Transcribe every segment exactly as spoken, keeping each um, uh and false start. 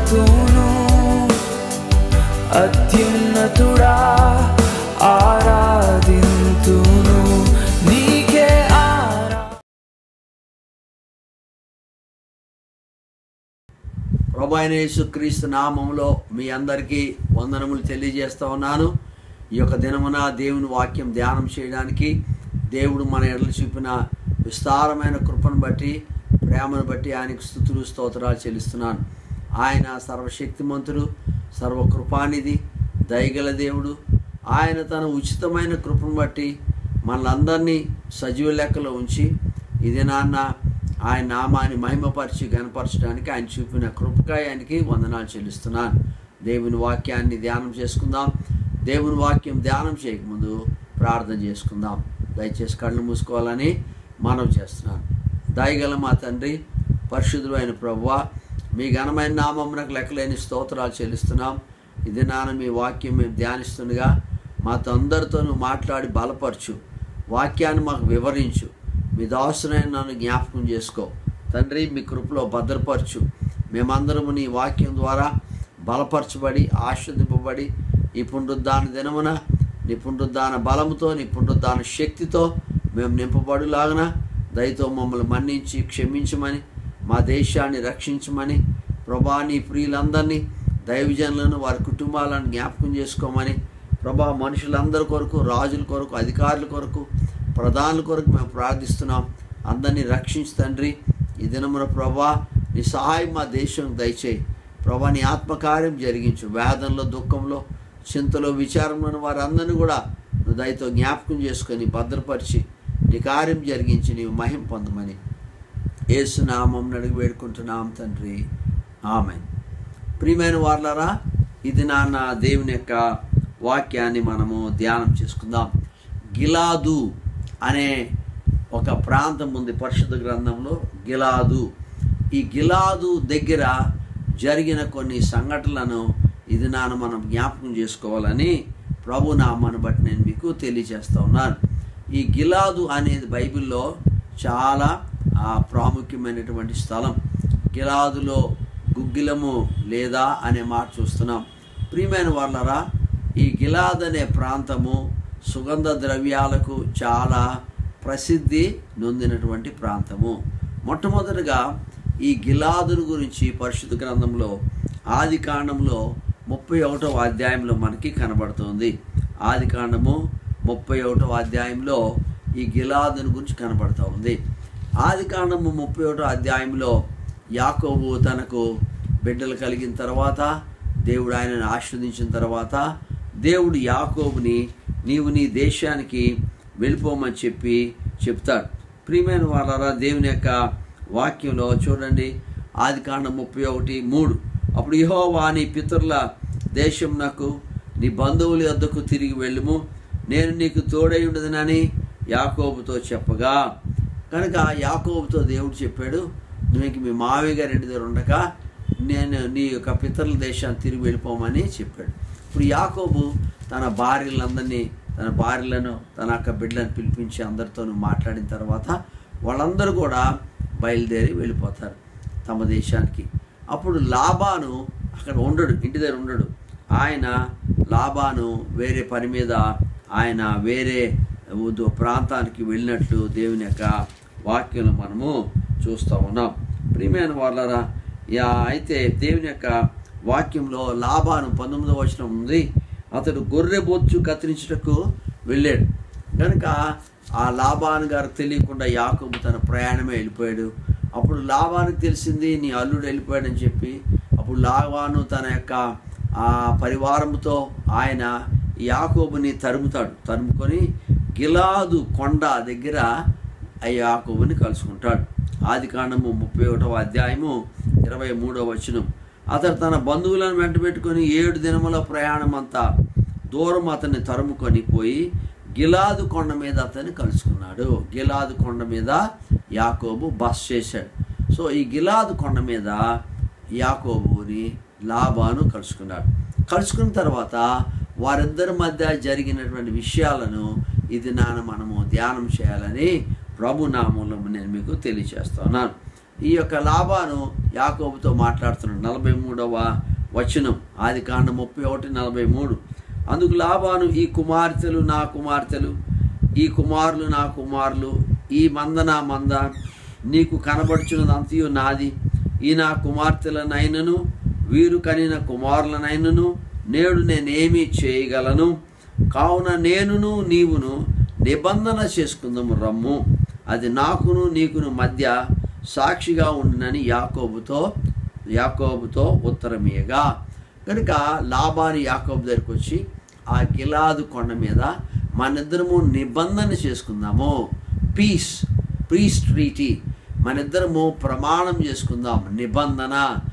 ఆరాధింతును అత్యున్నతుడా ఆరాధింతును నీకే ఆరా. ప్రభువైన యేసుక్రీస్తు నామములో మీ అందరికీ వందనములు తెలియజేస్తా ఉన్నాను. ఈ యొక్క దినమున దేవుని వాక్యం ధ్యానం చేయడానికి దేవుడు మన ఎడలు చూపిన విస్తారమైన కృపను బట్టి, ప్రేమను బట్టి ఆయనకు స్తుతులు స్తోత్రాలు చెల్లిస్తున్నాను. ఆయన సర్వశక్తిమంతుడు, సర్వకృపానిధి, దయగల దేవుడు. ఆయన తన ఉచితమైన కృపను బట్టి మనలందరినీ సజీవ లెక్కలో ఉంచి ఇది నాన్న ఆయన నామాన్ని మహిమపరిచి గణపరచడానికి ఆయన చూపిన కృపకాయ ఆయనకి వందనాలు చెల్లిస్తున్నాను. దేవుని వాక్యాన్ని ధ్యానం చేసుకుందాం. దేవుని వాక్యం ధ్యానం చేయకముందు ప్రార్థన చేసుకుందాం. దయచేసి కళ్ళు మూసుకోవాలని మనవి చేస్తున్నాను. దయగల మా తండ్రి, పరిశుద్ధుడు అయిన ప్రభువా, మీ ఘనమైన నామమునకు లెక్కలేని స్తోత్రాలు చెల్లిస్తున్నాం. ఇది నాన్న మీ వాక్యం మేము ధ్యానిస్తుండగా మాతో అందరితోనూ మాట్లాడి బలపరచు, వాక్యాన్ని మాకు వివరించు. మీ దాసునైన నన్ను జ్ఞాపకం చేసుకో తండ్రి, మీ కృపలో భద్రపరచు. మేమందరము నీ వాక్యం ద్వారా బలపరచబడి ఆశీర్వదింపబడి ఈ పునరుద్ధాన దినమున నీ పునరుద్ధాన బలముతో, నీ పునరుద్ధాన శక్తితో మేము నింపబడులాగన దయతో మమ్మల్ని మన్నించి క్షమించమని, మా దేశాన్ని రక్షించమని, ప్రభా నీ ప్రియులందరినీ, దైవజనులను, వారి కుటుంబాలను జ్ఞాపకం చేసుకోమని, ప్రభా మనుషులందరి కొరకు, రాజుల కొరకు, అధికారుల కొరకు, ప్రధానుల కొరకు మేము ప్రార్థిస్తున్నాం. అందరినీ రక్షించు తండ్రి. ఈ దినమున ప్రభా నీ సహాయం మా దేశం దయచేయి. ప్రభా నీ ఆత్మకార్యం జరిగించు. వేదనలో, దుఃఖంలో, చింతలో, విచారంలో వారందరినీ కూడా నువ్వు దయతో జ్ఞాపకం చేసుకొని భద్రపరిచి నీ కార్యం జరిగించి నీవు మహిమ పొందమని యేసు నామం అడిగి వేడుకుంటున్నాం తండ్రి, ఆమేన్. ప్రియమైన వారలారా, ఇది నాన్న దేవుని యొక్క వాక్యాన్ని మనము ధ్యానం చేసుకుందాం. గిలాదు అనే ఒక ప్రాంతం ఉంది పరిశుద్ధ గ్రంథంలో, గిలాదు. ఈ గిలాదు దగ్గర జరిగిన కొన్ని సంఘటనలను ఇది నాన్న మనం జ్ఞాపకం చేసుకోవాలని ప్రభు నామాన్ని బట్టి నేను మీకు తెలియజేస్తూ ఉన్నాను. ఈ గిలాదు అనేది బైబిల్లో చాలా ప్రాముఖ్యమైనటువంటి స్థలం. గిలాదులో గుగ్గిలము లేదా అనే మాట చూస్తున్నాం. ప్రియమైన వాళ్ళరా, ఈ గిలాద్ అనే ప్రాంతము సుగంధ ద్రవ్యాలకు చాలా ప్రసిద్ధి నొందినటువంటి ప్రాంతము. మొట్టమొదటిగా ఈ గిలాదును గురించి పరిశుద్ధ గ్రంథంలో ఆది కాండంలో ముప్పై ఒకటవ అధ్యాయంలో మనకి కనబడుతుంది. ఆది కాండము ముప్పై ఒకటవ అధ్యాయంలో ఈ గిలాదుని గురించి కనబడుతూ ఉంది. ఆది కాండము ముప్పై ఒకటవ అధ్యాయంలో యాకోబు తనకు బిడ్డలు కలిగిన తర్వాత, దేవుడు ఆయనను ఆశీర్వదించిన తర్వాత, దేవుడు యాకోబుని నీవు నీ దేశానికి వెళ్ళిపోమని చెప్పి చెప్తాడు. ప్రియమైన వాళ్ళారా, దేవుని యొక్క వాక్యంలో చూడండి, ఆది కాండం ముప్పై ఒకటి మూడు అప్పుడు యెహోవా నీ పితరుల దేశమునకు నీ బంధువుల వద్దకు తిరిగి వెళ్ళుము, నేను నీకు తోడై ఉండదనని యాకోబుతో చెప్పగా, కనుక యాకోబుతో దేవుడు చెప్పాడు, నువ్వు మీ మావయ్య గారి ఇంటి దగ్గర ఉండక నేను నీ యొక్క పితరుల దేశాన్ని తిరిగి వెళ్ళిపోమని చెప్పాడు. ఇప్పుడు యాకోబు తన భార్యలందరినీ, తన భార్యలను, తన యొక్క బిడ్డలను పిలిపించి అందరితోనూ మాట్లాడిన తర్వాత వాళ్ళందరూ కూడా బయలుదేరి వెళ్ళిపోతారు తమ దేశానికి. అప్పుడు లాబాను అక్కడ ఉండడు, ఇంటి దగ్గర ఉండడు. ఆయన లాబాను వేరే పని మీద ఆయన వేరే ప్రాంతానికి వెళ్ళినట్లు దేవుని యొక్క వాక్యంలో మనము చూస్తూ ఉన్నాం. ప్రియమైన వాళ్ళరా, అయితే దేవుని యొక్క వాక్యంలో లాబాను పంతొమ్మిదవ వచనం ఉంది, అతడు గొర్రె బొచ్చు కత్తిరించుటకు వెళ్ళాడు. కనుక ఆ లాబాను గారికి తెలియకుండా యాకోబు తన ప్రయాణమే వెళ్ళిపోయాడు. అప్పుడు లాబానికి తెలిసింది నీ అల్లుడు వెళ్ళిపోయాడని చెప్పి, అప్పుడు లాబాను తన యొక్క ఆ పరివారంతో ఆయన యాకోబుని తరుముతాడు. తరుముకొని గిలాదు కొండ దగ్గర ఆ యాకోబుని కలుసుకుంటాడు. ఆది కాండము ముప్పై ఒకటవ అధ్యాయము ఇరవై మూడవ వచనం. అతడు తన బంధువులను వెంట పెట్టుకొని ఏడు దినముల ప్రయాణం అంతా దూరం అతన్ని తరుముకొని పోయి గిలాదు కొండ మీద అతన్ని కలుసుకున్నాడు. గిలాదు కొండ మీద యాకోబు బస చేశాడు. సో ఈ గిలాదు కొండ మీద యాకోబుని లాబాను కలుసుకున్నాడు. కలుసుకున్న తర్వాత వారిద్దరి మధ్య జరిగినటువంటి విషయాలను ఇది నాన్న మనము ధ్యానం చేయాలని ప్రభు నామంలో నేను మీకు తెలియజేస్తున్నాను. ఈ యొక్క లాబాను యాకోబుతో మాట్లాడుతున్నాడు. నలభై మూడవ వచనం, ఆది కాండం ముప్పై ఒకటి నలభై మూడు. అందుకు లాబాను, ఈ కుమార్తెలు నా కుమార్తెలు, ఈ కుమారులు నా కుమారులు, ఈ మంద నా మంద, నీకు కనబడుచున్నదంతయు నాది. ఈ నా కుమార్తెలనైనను వీరు కనిన కుమారులనైనను నేడు నేనేమి చేయగలను? కావున నేనును నీవును నిబంధన చేసుకుందాము రమ్ము, అది నాకును నీకును మధ్య సాక్షిగా ఉండునని యాకోబుతో యాకోబుతో ఉత్తరమీయగా. కనుక లాబాను యాకోబు దగ్గరికి వచ్చి, ఆ గిలాదు కొండ మీద మనిద్దరము నిబంధన చేసుకుందాము, పీస్ పీస్ ట్రీటీ, మనిద్దరము ప్రమాణం చేసుకుందాం, నిబంధన,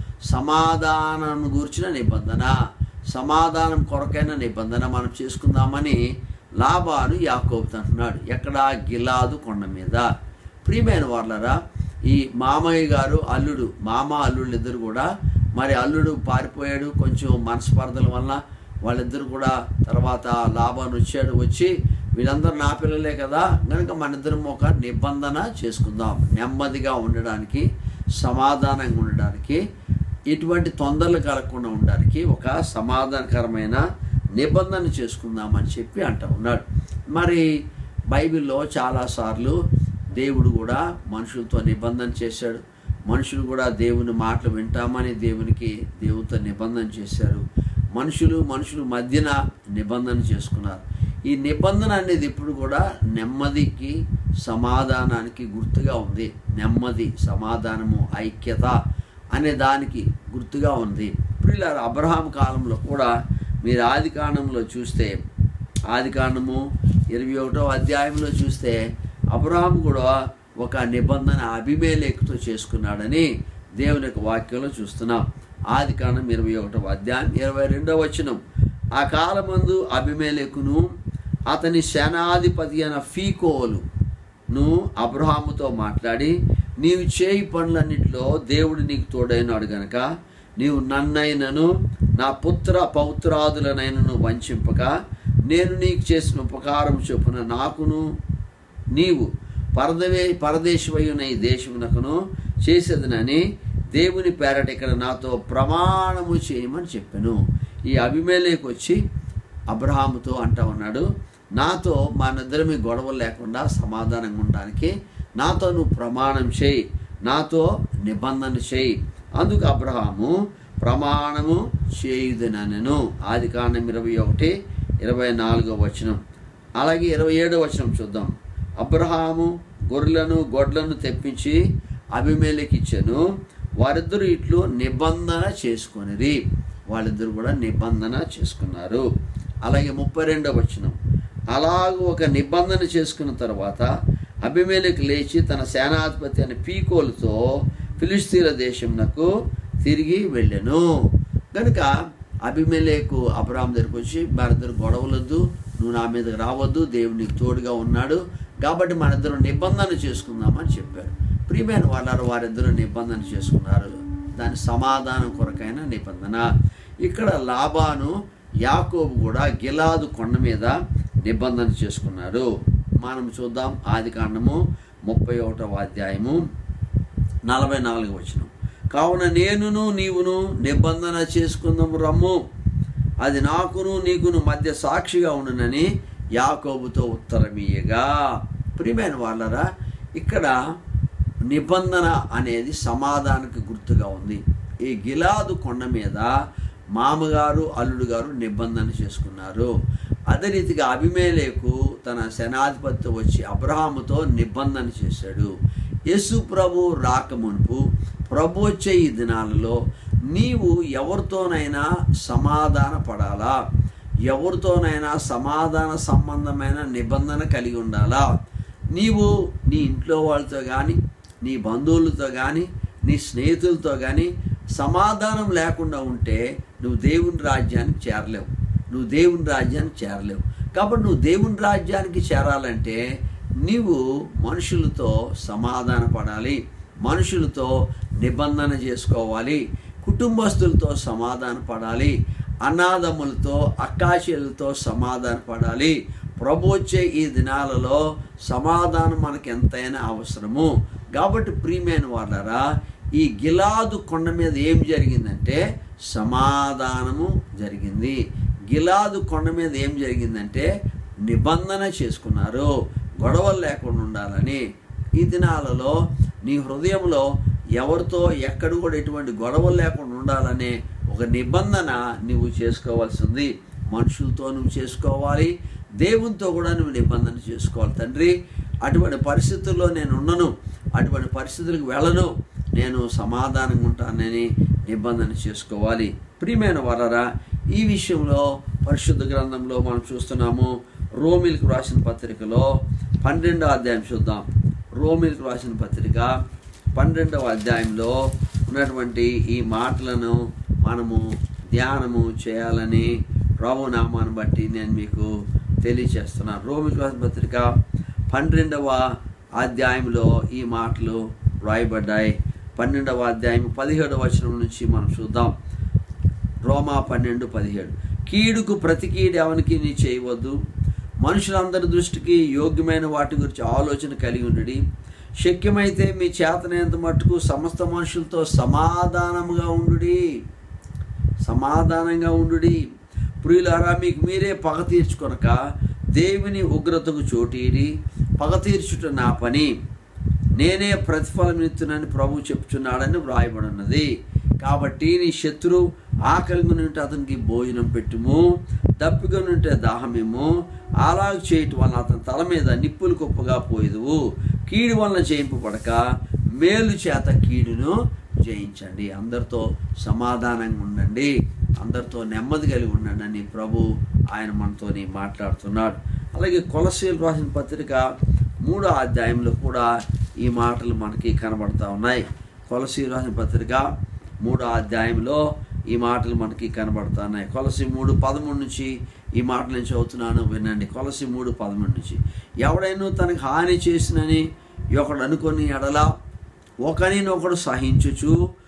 సమాధానం గురించిన నిబంధన, సమాధానం కొరకైన నిబంధన మనం చేసుకుందామని లాబాను యాకోబుతో అంటున్నాడు. ఎక్కడ? గిలాదు కొండ మీద. ప్రియమైన వాళ్ళరా, ఈ మామయ్య గారు అల్లుడు, మామ అల్లుళ్ళు ఇద్దరు కూడా, మరి అల్లుడు పారిపోయాడు కొంచెం మనస్పర్ధల వల్ల, వాళ్ళిద్దరు కూడా తర్వాత లాబాను వచ్చాడు. వచ్చి వీళ్ళందరూ నా పిల్లలే కదా, కనుక మన ఇద్దరం ఒక నిబంధన చేసుకుందాం, నెమ్మదిగా ఉండడానికి, సమాధానంగా ఉండడానికి, ఇటువంటి తొందరలు కలగకుండా ఉండడానికి ఒక సమాధానకరమైన నిబంధన చేసుకుందామని చెప్పి అంటూ ఉన్నాడు. మరి బైబిల్లో చాలాసార్లు దేవుడు కూడా మనుషులతో నిబంధన చేశాడు. మనుషులు కూడా దేవుని మాటలు వింటామని దేవునికి దేవునితో నిబంధన చేశారు. మనుషులు మనుషులు మధ్యన నిబంధన చేసుకున్నారు. ఈ నిబంధన అనేది ఇప్పుడు కూడా నెమ్మదికి, సమాధానానికి గుర్తుగా ఉంది. నెమ్మది, సమాధానము, ఐక్యత అనే దానికి గుర్తుగా ఉంది. ఇప్పుడు ఇలా అబ్రహాం కాలంలో కూడా మీరు ఆది కాండంలో చూస్తే, ఆది కాండము ఇరవై ఒకటో అధ్యాయంలో చూస్తే అబ్రహాం కూడా ఒక నిబంధన అబీమెలెకుతో చేసుకున్నాడని దేవుని యొక్క వాక్యంలో చూస్తున్నాం. ఆది కాండం ఇరవై ఒకటవ అధ్యాయం ఇరవై రెండవ వచనం, ఆ కాలమందు అబీమెలెకును అతని సేనాధిపతి అయిన ఫీకోలును అబ్రహాముతో మాట్లాడి, నీవు చేయి పనులన్నింటిలో దేవుడు నీకు తోడైనాడు గనక నీవు నన్నైనను నా పుత్ర పౌత్రాదులనైనను వంచింపక నేను నీకు చేసిన ఉపకారం చొప్పున నాకును నీవు పరదవే పరదేశమయ్యున్న ఈ దేశమునకును చేసేదనని దేవుని పేరట ఇక్కడ నాతో ప్రమాణము చేయమని చెప్పాను. ఈ అబీమెలెకు వచ్చి అబ్రహాముతో అంటా ఉన్నాడు, నాతో మనిద్దరమీ గొడవలు లేకుండా సమాధానంగా ఉండడానికి నాతో నువ్వు ప్రమాణం చేయి, నాతో నిబంధన చేయి. అందుకు అబ్రహాము ప్రమాణము చేయుదునెను. ఆది కాండం ఇరవై ఒకటి ఇరవై నాలుగో వచనం. అలాగే ఇరవై ఏడో వచనం చూద్దాం. అబ్రహాము గొర్రెలను గొడ్లను తెప్పించి అబీమెలెకు ఇచ్చెను, వారిద్దరూ ఇట్లు నిబంధన చేసుకొనిరి. వాళ్ళిద్దరు కూడా నిబంధన చేసుకున్నారు. అలాగే ముప్పై రెండవ వచనం, అలాగూ ఒక నిబంధన చేసుకున్న తర్వాత అబీమెలెకు లేచి తన సేనాధిపతి అని పీకోలుతో ఫిలిష్తీయుల దేశమునకు తిరిగి వెళ్ళెను. కనుక అబీమెలెకు అబ్రహాం దగ్గరికి వచ్చి, మనిద్దరు గొడవలొద్దు, నువ్వు నా మీదకి రావద్దు, దేవుడు నీకు తోడుగా ఉన్నాడు కాబట్టి మనిద్దరం నిబంధన చేసుకుందామని చెప్పారు. ప్రియమైన వాళ్ళారు, వారిద్దరూ నిబంధన చేసుకున్నారు. దాని సమాధానం కొరకైన నిబంధన. ఇక్కడ లాబాను యాకోబు కూడా గిలాదు కొండ మీద నిబంధన చేసుకున్నారు. మనం చూద్దాం ఆది కాండము ముప్పై ఒకటవ అధ్యాయము నలభై నాలుగు వచనం. కావున నేనును నీవును నిబంధన చేసుకుందాము రమ్ము, అది నాకును నీకును మధ్య సాక్షిగా ఉండునని యాకోబుతో ఉత్తరమీయగా. ప్రియమైన వాళ్ళరా, ఇక్కడ నిబంధన అనేది సమాధానానికి గుర్తుగా ఉంది. ఈ గిలాదు కొండ మీద మామగారు అల్లుడు గారు నిబంధన చేసుకున్నారు. అదే రీతిగా అబీమెలెకు తన సేనాధిపతితో వచ్చి అబ్రహాముతో నిబంధన చేశాడు. యేసు ప్రభు రాకమునుపు ప్రభు వచ్చే ఈ దినాలలో నీవు ఎవరితోనైనా సమాధాన పడాలా, ఎవరితోనైనా సమాధాన సంబంధమైన నిబంధన కలిగి ఉండాలా. నీవు నీ ఇంట్లో వాళ్ళతో కానీ, నీ బంధువులతో కానీ, నీ స్నేహితులతో కానీ సమాధానం లేకుండా ఉంటే నువ్వు దేవుని రాజ్యానికి చేరలేవు. నువ్వు దేవుని రాజ్యానికి చేరలేవు. కాబట్టి నువ్వు దేవుని రాజ్యానికి చేరాలంటే నీవు మనుషులతో సమాధాన పడాలి, మనుషులతో నిబంధన చేసుకోవాలి, కుటుంబస్తులతో సమాధాన పడాలి, అన్నాదమ్ములతో అక్కాచెల్లెలతో సమాధాన పడాలి. ప్రభు వచ్చే ఈ దినాలలో సమాధానం మనకు ఎంతైనా అవసరము. కాబట్టి ప్రియమైన వాళ్ళారా, ఈ గిలాదు కొండ మీద ఏం జరిగిందంటే సమాధానము జరిగింది. గిలాదు కొండ మీద ఏం జరిగిందంటే నిబంధన చేసుకున్నారు, గొడవలు లేకుండా ఉండాలని. ఈ దినాలలో నీ హృదయంలో ఎవరితో ఎక్కడ కూడా ఎటువంటి గొడవలు లేకుండా ఉండాలనే ఒక నిబంధన నువ్వు చేసుకోవాల్సి ఉంది. మనుషులతో నువ్వు చేసుకోవాలి, దేవునితో కూడా నువ్వు నిబంధన చేసుకోవాలి. తండ్రి, అటువంటి పరిస్థితుల్లో నేను ఉండను, అటువంటి పరిస్థితులకు వెళ్ళను, నేను సమాధానంగా ఉంటానని నిబంధన చేసుకోవాలి. ప్రియమైన వారరా, ఈ విషయంలో పరిశుద్ధ గ్రంథంలో మనం చూస్తున్నాము. రోమిలకు రాసిన పత్రికలో పన్నెండవ అధ్యాయం చూద్దాం. రోమిలకు రాసిన పత్రిక పన్నెండవ అధ్యాయంలో ఉన్నటువంటి ఈ మాటలను మనము ధ్యానము చేయాలని ప్రభు నామాన్ని బట్టి నేను మీకు తెలియచేస్తున్నాను. రోమిలకు రాసిన పత్రిక పన్నెండవ అధ్యాయంలో ఈ మాటలు రాయబడ్డాయి. పన్నెండవ అధ్యాయం పదిహేడవ వచనం నుంచి మనం చూద్దాం. రోమా పన్నెండు పదిహేడు. కీడుకు ప్రతి కీడు ఎవరికి నీ చేయవద్దు, మనుషులందరి దృష్టికి యోగ్యమైన వాటి గురించి ఆలోచన కలిగి ఉండి, శక్యమైతే మీ చేతనైనంత మట్టుకు సమస్త మనుషులతో సమాధానముగా ఉండుడి సమాధానంగా ఉండుడి ప్రియులారా, మీకు మీరే పగ తీర్చుకొనక దేవుని ఉగ్రతకు చోటీరి, పగ తీర్చుట నా పని, నేనే ప్రతిఫలం ఇస్తున్నానని ప్రభు చెప్తున్నాడని వ్రాయబడి ఉన్నది. కాబట్టి నీ శత్రు ఆకలిగా ఉంటే అతనికి భోజనం పెట్టుము, దప్పిగా ఉంటే దాహమేమో, అలాగ చేయటం వలన అతని తల మీద నిప్పులు కుప్పగా పోయేదువు. కీడు వలన జయింపబడక మేలు చేత కీడును జయించండి. అందరితో సమాధానంగా ఉండండి, అందరితో నెమ్మది కలిగి ఉండండి అని ప్రభు ఆయన మనతోని మాట్లాడుతున్నాడు. అలాగే కొలస్సీలు రాసిన పత్రిక మూడో అధ్యాయంలో కూడా ఈ మాటలు మనకి కనబడతా ఉన్నాయి. కొలస్సీలు రాసిన పత్రిక మూడో అధ్యాయంలో ఈ మాటలు మనకి కనబడుతున్నాయి. కొలసి మూడు పదమూడు నుంచి ఈ మాటలు నేను చదువుతున్నాను, వినండి. కొలసి మూడు పదమూడు నుంచి. ఎవడైనా తనకు హాని చేసినని ఒకడు అనుకొని ఎడల ఒకరినొకడు సహించుచు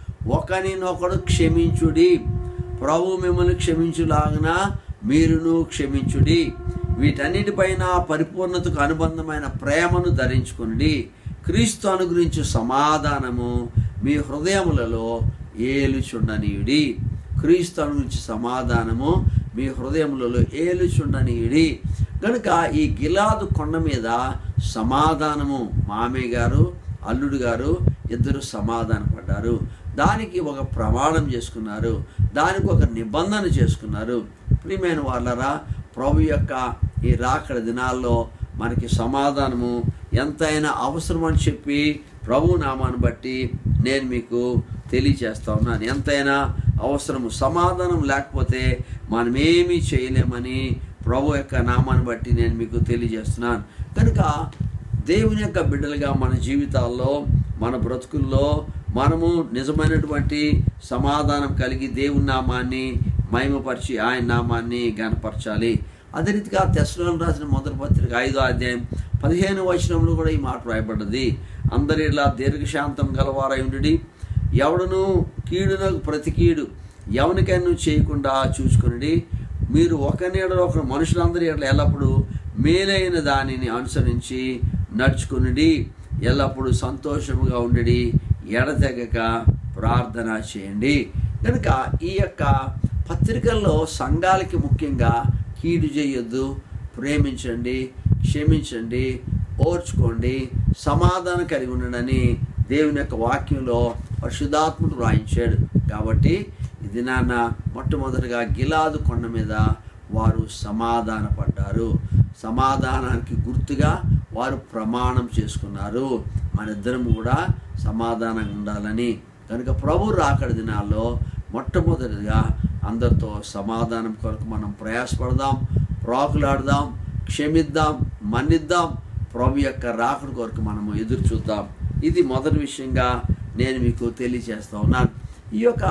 ఒకరినొకడు క్షమించుడి, ప్రభు మిమ్మల్ని క్షమించులాగిన మీరును క్షమించుడి. వీటన్నిటిపైన పరిపూర్ణతకు అనుబంధమైన ప్రేమను ధరించుకుని క్రీస్తు అనుగ్రహించు సమాధానము మీ హృదయములలో ఏలుచుండనీయుడి. క్రీస్తు అనుగ్రహించు సమాధానము మీ హృదయములలో ఏలుచుండనీయుడి. కనుక ఈ గిలాదు కొండ మీద సమాధానము, మామయ్య గారు అల్లుడు గారు ఇద్దరు సమాధాన పడ్డారు. దానికి ఒక ప్రమాణం చేసుకున్నారు, దానికి ఒక నిబంధన చేసుకున్నారు. ప్రియమైన వాళ్ళరా, ప్రభు యొక్క ఈ రాకడ దినాల్లో మనకి సమాధానము ఎంతైనా అవసరం అని చెప్పి ప్రభు నామాన్ని బట్టి నేను మీకు తెలియచేస్తా ఉన్నాను. ఎంతైనా అవసరము. సమాధానం లేకపోతే మనమేమీ చేయలేమని ప్రభు యొక్క నామాన్ని బట్టి నేను మీకు తెలియజేస్తున్నాను. కనుక దేవుని యొక్క బిడ్డలుగా మన జీవితాల్లో, మన బ్రతుకుల్లో మనము నిజమైనటువంటి సమాధానం కలిగి దేవుని నామాన్ని మహిమపరిచి ఆయన నామాన్ని గణపరచాలి. అదే రీతిగా తెస్సలోనికీయులకు రాసిన మొదటి పత్రిక ఐదో అధ్యాయం పదిహేను వచనంలో కూడా ఈ మాట రాయబడ్డది. అందరి ఇలా దీర్ఘశాంతం గలవారై ఉండి ఎవడును కీడునకు ప్రతి కీడు ఎవరికైనా చేయకుండా చూసుకుని మీరు ఒకరి ఎడల ఒకరు మనుషులందరి ఎడల ఎల్లప్పుడూ మేలైన దానిని అనుసరించి నడుచుకుని ఎల్లప్పుడూ సంతోషముగా ఉండి ఎడతెగక ప్రార్థన చేయండి. కనుక ఈ యొక్క పత్రికల్లో సంఘాలకి ముఖ్యంగా కీడు చేయొద్దు, ప్రేమించండి, క్షమించండి, ఓర్చుకోండి, సమాధానం కలిగి ఉండడని దేవుని యొక్క వాక్యంలో పరిశుద్ధాత్ముడు రాయించాడు. కాబట్టి ఇది నాన్న మొట్టమొదటిగా గిలాదు కొండ మీద వారు సమాధాన పడ్డారు. సమాధానానికి గుర్తుగా వారు ప్రమాణం చేసుకున్నారు, మన ఇద్దరం కూడా సమాధానంగా ఉండాలని. కనుక ప్రభు రాకడ దినాల్లో మొట్టమొదటిగా అందరితో సమాధానం కొరకు మనం ప్రయాసపడదాం, ప్రాకులాడదాం, క్షమిద్దాం, మన్నిద్దాం. ప్రభు యొక్క రాకడ కొరకు మనము ఎదురు చూద్దాం. ఇది మొదటి విషయంగా నేను మీకు తెలియజేస్తా ఉన్నాను. ఈ యొక్క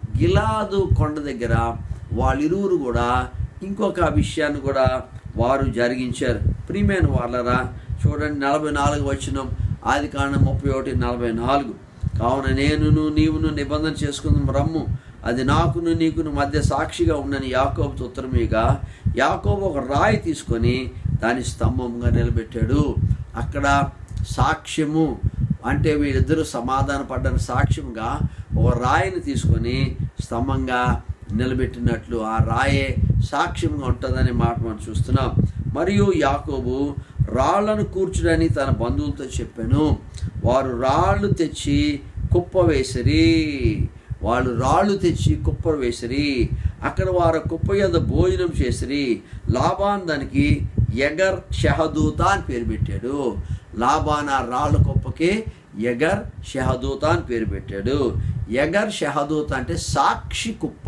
గిలాదు కొండ దగ్గర వాళ్ళిరువురు కూడా ఇంకొక విషయాన్ని కూడా వారు జరిగించారు. ప్రియమైన వాళ్ళరా, చూడండి నలభై నాలుగు వచనం, ఆది కాండం ముప్పై ఒకటి నలభై నాలుగు. కావున నేనును నీవును నిబంధన చేసుకుందాం రమ్ము, అది నాకును నీకును మధ్య సాక్షిగా ఉండని యాకోబుతో ఉత్తరమేగా. యాకోబు ఒక రాయి తీసుకొని దాని స్తంభంగా నిలబెట్టాడు. అక్కడ సాక్ష్యము, అంటే వీళ్ళిద్దరూ సమాధాన పడ్డని సాక్ష్యంగా ఒక రాయిని తీసుకొని స్తంభంగా నిలబెట్టినట్లు ఆ రాయే సాక్ష్యంగా ఉంటుందనే మాట మనం చూస్తున్నాం. మరియు యాకోబు రాళ్లను కూర్చుడని తన బంధువులతో చెప్పాను. వారు రాళ్ళు తెచ్చి కుప్ప వేసిరి వాళ్ళు రాళ్ళు తెచ్చి కుప్ప వేసిరి అక్కడ వారు కుప్ప యొద్ద భోజనం చేసిరి. లాబాన్ దానికి యగర్ షహదూత అని పేరు పెట్టాడు. లాబాన్ ఆ రాళ్ళ కుప్పకి యగర్ షహదూత అని పేరు పెట్టాడు. యగర్ షహదూత అంటే సాక్షి కుప్ప,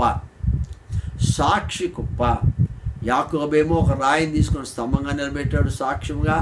సాక్షి కుప్ప. యాకోబేమో ఒక రాయిని తీసుకొని స్తంభంగా నిలబెట్టాడు సాక్ష్యంగా.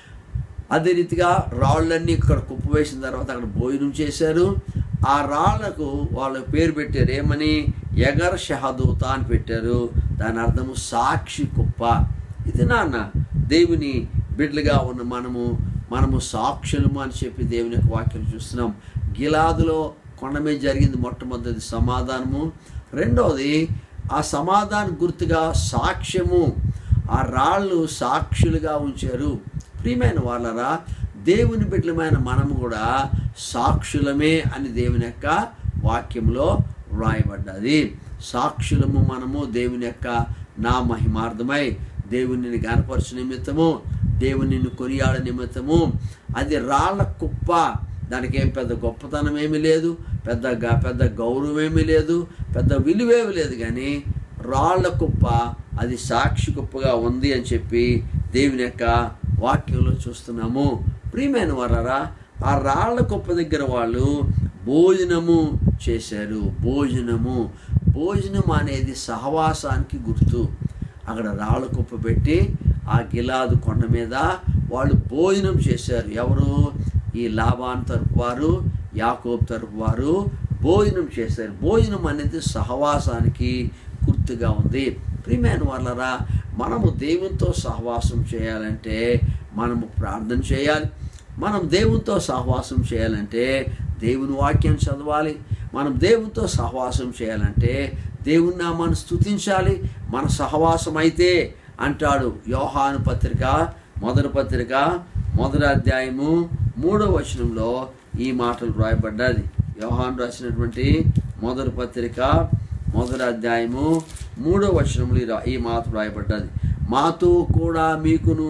అదే రీతిగా రాళ్ళన్నీ ఇక్కడ కుప్ప వేసిన తర్వాత అక్కడ భోజనం చేశారు. ఆ రాళ్లకు వాళ్ళ పేరు పెట్టారు, ఏమని? యగర్ షహదూత అని పెట్టారు. దాని అర్థము సాక్షి కుప్ప. ఇది నాన్న దేవుని బిడ్డలుగా ఉన్న మనము మనము సాక్షులము అని చెప్పి దేవుని యొక్క వాక్యం చూస్తున్నాం. గిలాదులో కొండ మీద జరిగింది మొట్టమొదటి సమాధానము. రెండవది ఆ సమాధాన గుర్తుగా సాక్ష్యము. ఆ రాళ్ళు సాక్షులుగా ఉంచారు. ప్రియమైన వాళ్ళరా, దేవుని బిడ్డలమైన మనము కూడా సాక్షులమే అని దేవుని యొక్క వాక్యంలో వ్రాయబడ్డది. సాక్షులము మనము దేవుని యొక్క నా మహిమార్థమై దేవునిని గణపరచు నిమిత్తము, దేవునిని కొనియాడ నిమిత్తము. అది రాళ్ళ కుప్ప. దానికి ఏం పెద్ద గొప్పతనం ఏమీ లేదు, పెద్ద పెద్ద గౌరవం ఏమీ లేదు, పెద్ద విలువేమీ లేదు. కానీ రాళ్ల కుప్ప అది సాక్షి కుప్పగా ఉంది అని చెప్పి దేవుని యొక్క వాక్యంలో చూస్తున్నాము. ప్రియమైన వారారా, ఆ రాళ్ల కుప్ప దగ్గర వాళ్ళు భోజనము చేశారు. భోజనము భోజనం అనేది సహవాసానికి గుర్తు. అక్కడ రాళ్ళ కుప్ప పెట్టి ఆ గిలాదు కొండ మీద వాళ్ళు భోజనం చేశారు. ఎవరు? ఈ లాబాన్ తరపు వారు, యాకోబు తరపు వారు భోజనం చేశారు. భోజనం అనేది సహవాసానికి గుర్తుగా ఉంది. ప్రియమైన వాళ్ళరా, మనము దేవునితో సహవాసం చేయాలంటే మనము ప్రార్థన చేయాలి. మనం దేవునితో సహవాసం చేయాలంటే దేవుని వాక్యం చదవాలి. మనం దేవునితో సహవాసం చేయాలంటే దేవుని నామాన్ని స్తుతించాలి. మన సహవాసం అయితే అంటాడు యోహాను పత్రిక మొదటి పత్రిక మొదటి అధ్యాయము మూడో వచనంలో ఈ మాటలు రాయబడ్డది. యోహాను రాసినటువంటి మొదటి పత్రిక మొదటి అధ్యాయము మూడో వచనంలో ఈ మాట రాయబడ్డది. మాతో కూడా మీకును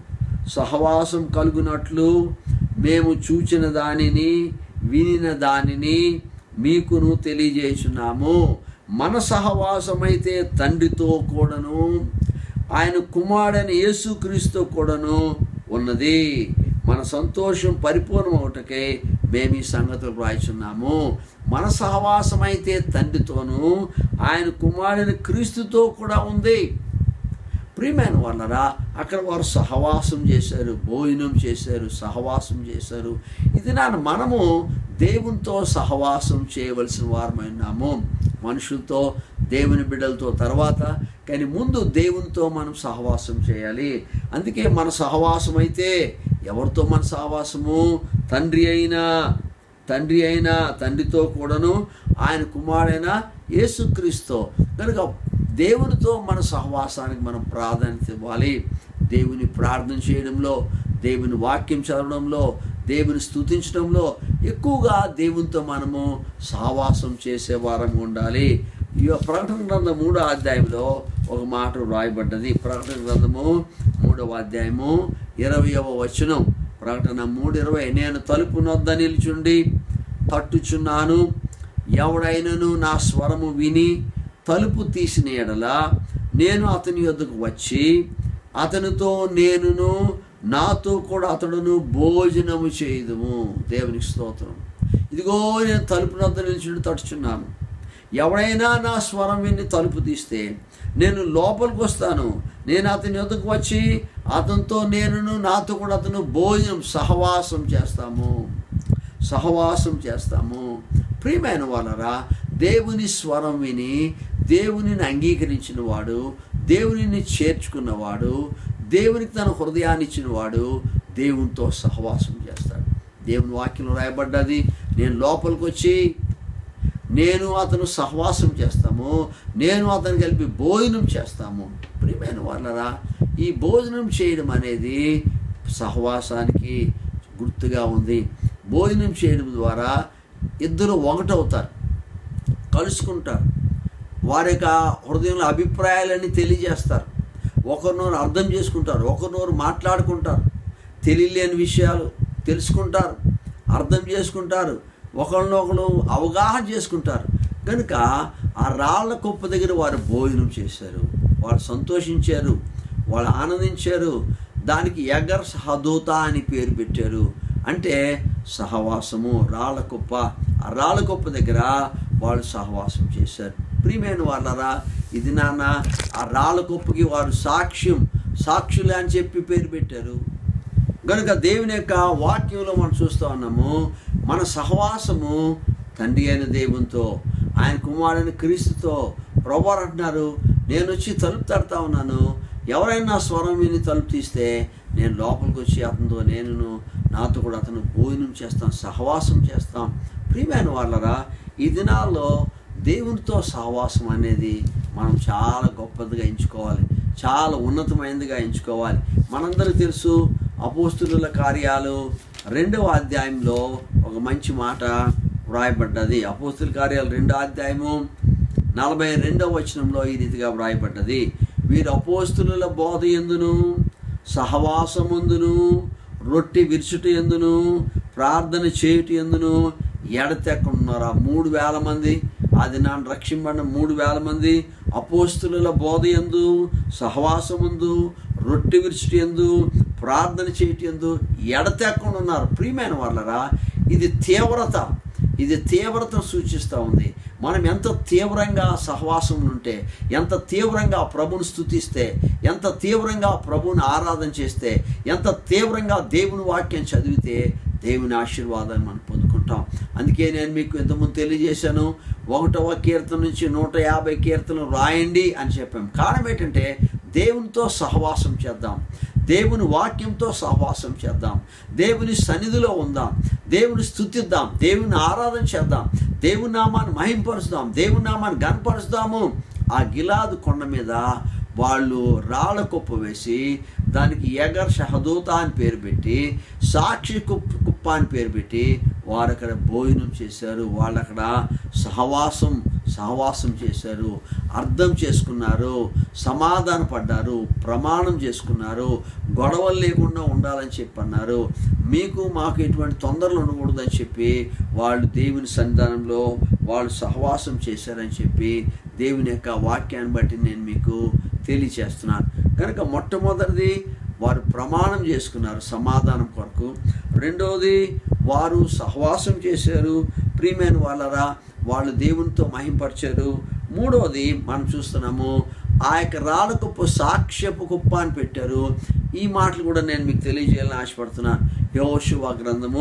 సహవాసం కలుగునట్లు మేము చూచిన దానిని వినిన దానిని మీకును తెలియజేస్తున్నాము. మన సహవాసమైతే తండ్రితో కూడాను ఆయన కుమారుడైన యేసుక్రీస్తుతో కూడాను ఉన్నది. మన సంతోషం పరిపూర్ణమవుటకై మేము ఈ సంగతులు రాయిచున్నాము. మన సహవాసం అయితే తండ్రితోనూ ఆయన కుమారుడైన క్రీస్తుతో కూడా ఉంది. ప్రియమైన వాళ్ళరా, అక్కడ వారు సహవాసం చేశారు, భోజనం చేశారు, సహవాసం చేశారు. ఇది నాన్న మనము దేవునితో సహవాసం చేయవలసిన వారమైనాము. మనుషులతో, దేవుని బిడ్డలతో తర్వాత, కానీ ముందు దేవునితో మనం సహవాసం చేయాలి. అందుకే మన సహవాసం అయితే ఎవరితో మన సహవాసము? తండ్రి అయినా తండ్రి అయినా తండ్రితో కూడాను ఆయన కుమారుడైన యేసుక్రీస్తు. కనుక దేవునితో మన సహవాసానికి మనం ప్రాధాన్యత ఇవ్వాలి. దేవుని ప్రార్థన చేయడంలో, దేవుని వాక్యం చదవడంలో, దేవుని స్తుతించడంలో ఎక్కువగా దేవునితో మనము సహవాసం చేసే వారం ఉండాలి. ఈ ప్రకటన గ్రంథం మూడో అధ్యాయంలో ఒక మాట రాయబడ్డది. ప్రకటన గ్రంథము మూడవ అధ్యాయము ఇరవయవ వచనం. ప్రకటన మూడు ఇరవై. నేను తలుపు నొద్ద నిల్చుండి తట్టుచున్నాను. ఎవడైనను నా స్వరము విని తలుపు తీసిన ఎడల నేను అతని యొద్దకు వచ్చి అతనితో నేనును నాతో కూడా అతడును భోజనము చేయుదుము. దేవునికి స్తోత్రం. ఇదిగో నేను తలుపు నొద్ద నిల్చుండి తట్టుచున్నాను. ఎవడైనా నా స్వరం విని తలుపు తీస్తే నేను లోపలికి వస్తాను. నేను అతని యొద్దకు వచ్చి అతనితో నేనును నాతో కూడా అతను భోజనం సహవాసం చేస్తాము సహవాసం చేస్తాము ప్రియమైన వాళ్ళరా, దేవుని స్వరం విని దేవునిని అంగీకరించిన వాడు, దేవునిని చేర్చుకున్నవాడు, దేవునికి తన హృదయాన్ని ఇచ్చిన వాడు దేవునితో సహవాసం చేస్తాడు. దేవుని వాక్యంలో రాయబడ్డది, నేను లోపలికి వచ్చి నేను అతను సహవాసం చేస్తాము, నేను అతను కలిపి భోజనం చేస్తాము. ప్రియమైన వాళ్ళరా, ఈ భోజనం చేయడం అనేది సహవాసానికి గుర్తుగా ఉంది. భోజనం చేయడం ద్వారా ఇద్దరు ఒకటవుతారు, కలుసుకుంటారు, వారి యొక్క హృదయంలో అభిప్రాయాలన్నీ తెలియజేస్తారు, ఒకరినొకరు అర్థం చేసుకుంటారు, ఒకరినొకరు మాట్లాడుకుంటారు, తెలియలేని విషయాలు తెలుసుకుంటారు, అర్థం చేసుకుంటారు, ఒకరినొకరు అవగాహన చేసుకుంటారు. కనుక ఆ రాళ్ల కుప్ప దగ్గర వారు భోజనం చేశారు, వాళ్ళు సంతోషించారు, వాళ్ళు ఆనందించారు. దానికి యగర్ సహదూత అని పేరు పెట్టారు. అంటే సహవాసము, రాళ్ల కుప్ప. ఆ రాళ్ల కుప్ప దగ్గర వాళ్ళు సహవాసం చేశారు. ప్రియమైన వాళ్ళరా, ఇది నాన్న ఆ రాళ్ల కుప్పకి వారు సాక్ష్యం, సాక్షులే అని చెప్పి పేరు పెట్టారు. కనుక దేవుని యొక్క వాక్యంలో మనం చూస్తూ ఉన్నాము, మన సహవాసము తండ్రి అయిన దేవునితో, ఆయన కుమారుని క్రీస్తుతో. ప్రభువారు అంటున్నారు, నేను వచ్చి తలుపు తడతా ఉన్నాను, ఎవరైనా స్వరం విని తలుపు తీస్తే నేను లోపలికి వచ్చి అతనితో, నేను నాతో కూడా అతను భోజనం చేస్తాం, సహవాసం చేస్తాం. ప్రియమైన వాళ్ళరా, ఈ దినాల్లో దేవునితో సహవాసం అనేది మనం చాలా గొప్పదిగా ఎంచుకోవాలి, చాలా ఉన్నతమైనదిగా ఎంచుకోవాలి. మనందరికీ తెలుసు, అపోస్తులుల కార్యాలు రెండవ అధ్యాయంలో ఒక మంచి మాట వ్రాయబడ్డది. అపోస్తుల కార్యాలు రెండో అధ్యాయము నలభై రెండవ వచనంలో ఈ రీతిగా వ్రాయబడ్డది, వీరు అపోస్తులుల బోధ యందును, సహవాసమందును, రొట్టె విరుచుట యందును, ప్రార్థన చేయుట యందును ఎడతెక్కడున్నారు. ఆ మూడు వేల మంది, అది నా రక్షింపడిన మూడు వేల మంది అపోస్తులుల బోధ యందు, సహవాసమందు, రొట్టె విరుచుట యందు, ప్రార్థన చేయుట యందు ఎడతెక్కకుండా ఉన్నారు. ప్రియమైన వాళ్ళరా, ఇది తీవ్రత, ఇది తీవ్రతను సూచిస్తూ ఉంది. మనం ఎంత తీవ్రంగా సహవాసం ఉంటే, ఎంత తీవ్రంగా ప్రభుని స్తుతిస్తే, ఎంత తీవ్రంగా ప్రభుని ఆరాధన చేస్తే, ఎంత తీవ్రంగా దేవుని వాక్యం చదివితే దేవుని ఆశీర్వాదాన్ని మనం పొందుకుంటాం. అందుకే నేను మీకు ఇంతకుముందు తెలియజేశాను, ఒకటవ కీర్తన నుంచి నూట యాభై కీర్తనలు రాయండి అని చెప్పాం. కారణం ఏంటంటే దేవునితో సహవాసం చేద్దాం, దేవుని వాక్యంతో సహవాసం చేద్దాం, దేవుని సన్నిధిలో ఉందాం, దేవుని స్తుతిద్దాం, దేవుని ఆరాధన చేద్దాం, దేవుని నామాన్ని మహింపరుస్తాం, దేవుని నామాన్ని గణపరుస్తాము. ఆ గిలాదు కొండ మీద వాళ్ళు రాళ్ళ కుప్ప వేసి దానికి యగర్ షహదూత అని పేరు పెట్టి, సాక్షి కుప్ప కుప్ప అని పేరు పెట్టి వారు అక్కడ భోజనం చేశారు. వాళ్ళు అక్కడ సహవాసం సహవాసం చేశారు, అర్థం చేసుకున్నారు, సమాధాన పడ్డారు, ప్రమాణం చేసుకున్నారు, గొడవలు లేకుండా ఉండాలని చెప్పి అన్నారు. మీకు మాకు ఎటువంటి తొందరలు ఉండకూడదని చెప్పి వాళ్ళు దేవుని సన్నిధానంలో వాళ్ళు సహవాసం చేశారని చెప్పి దేవుని యొక్క వాక్యాన్ని బట్టి నేను మీకు తెలియచేస్తున్నాను. కనుక మొట్టమొదటిది వారు ప్రమాణం చేసుకున్నారు సమాధానం కొరకు. రెండవది వారు సహవాసం చేశారు. ప్రియమైన వాళ్ళరా, వాళ్ళు దేవునితో మహింపరిచారు. మూడవది మనం చూస్తున్నాము, ఆ యొక్క రాళ్ళ కుప్ప సాక్ష్యపు కుప్ప అని పెట్టారు. ఈ మాటలు కూడా నేను మీకు తెలియజేయాలని ఆశపడుతున్నాను. యెహోషువ గ్రంథము